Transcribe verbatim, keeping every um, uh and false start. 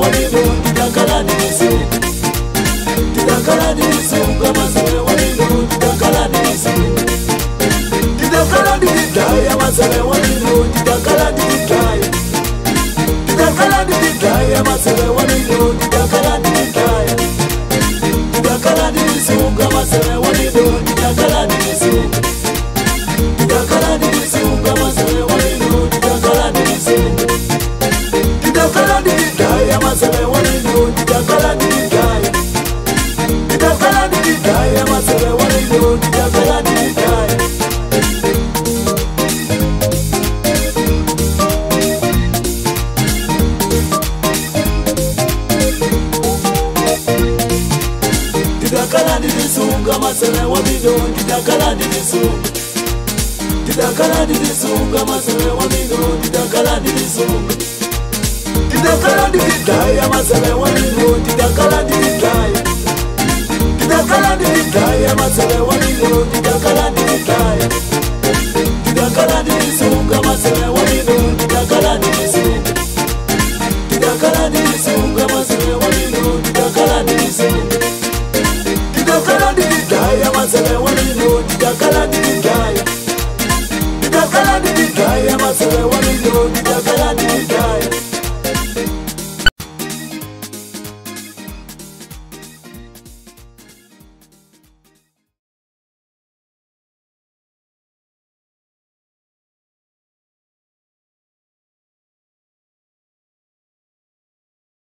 walido Tidakala nisu Tidakala nisu Kama sele walido Tidakala nisu Tidakala didikaya Masele walido Tidakala didikaya Tidakala didikaya Masele walido Tidakala didikaya Tidakala nisu Kama sele walido Tidakala nisu Tidakala nisu Kama sele walido Tidakala nisu Tidakala didikaya Masele walido Tidakala didikaya Tidakala didikaya Masele walido Tidakala didikaya Tidakala didisunga Masele walido Tidakala didisunga Tidakala didisunga Masele walido Tidakala didisunga Tidakala didikaya Masele walido Tidakala didikaya Tidakala didikaya Masele walido Tidakala didikaya Tidakala didisunga Masele walido Tidakala didisunga Tidakala didisunga Masele walido Tidakala didisunga Tidakala didikaya Masele walido Tidakala didikaya Tidakala didikaya Masele walido Tidakala